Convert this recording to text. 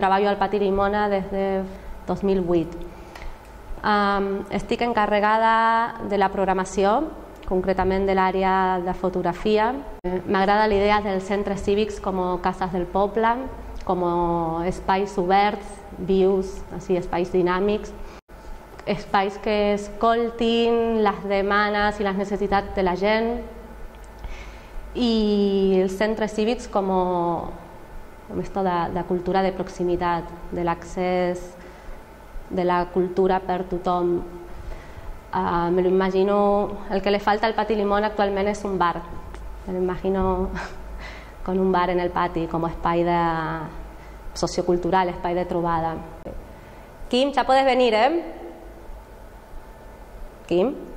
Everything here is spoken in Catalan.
treballo al Pati Llimona des de 2008. Estic encarregada de la programació, concretament de l'àrea de fotografia. M'agrada la idea dels centres cívics com cases del poble, com espais oberts, vius, espais dinàmics, espais que escoltin les demandes i les necessitats de la gent, i els centres cívics com esto de cultura de proximitat, de l'accés de la cultura per tothom. Me lo imagino, el que le falta al Pati Llimona actualment és un bar. Me lo imagino con un bar en el pati, como espai sociocultural, espai de trobada. Kim, ya puedes venir, ¿eh? Kim.